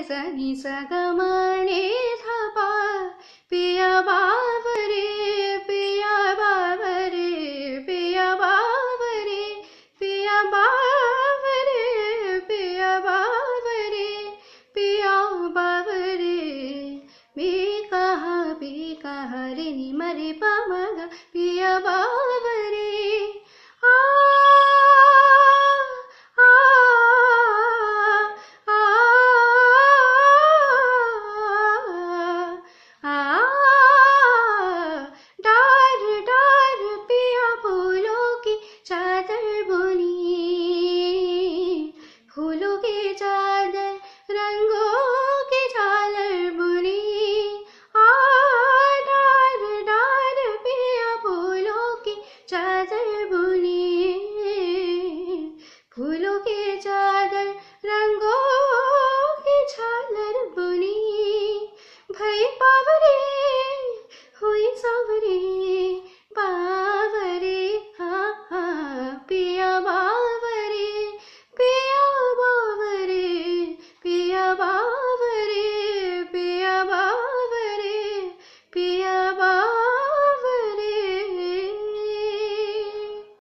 सनी सगमने धपा पिया बावरे पिया बावरे पिया बावरे पिया बावरे पिया बावरे पिया बावरे भी कहा रे नि मरे पमगा पिया बावरे आ डार डार पिया फूलों की चादर बुनी फूलों की चादर रंगों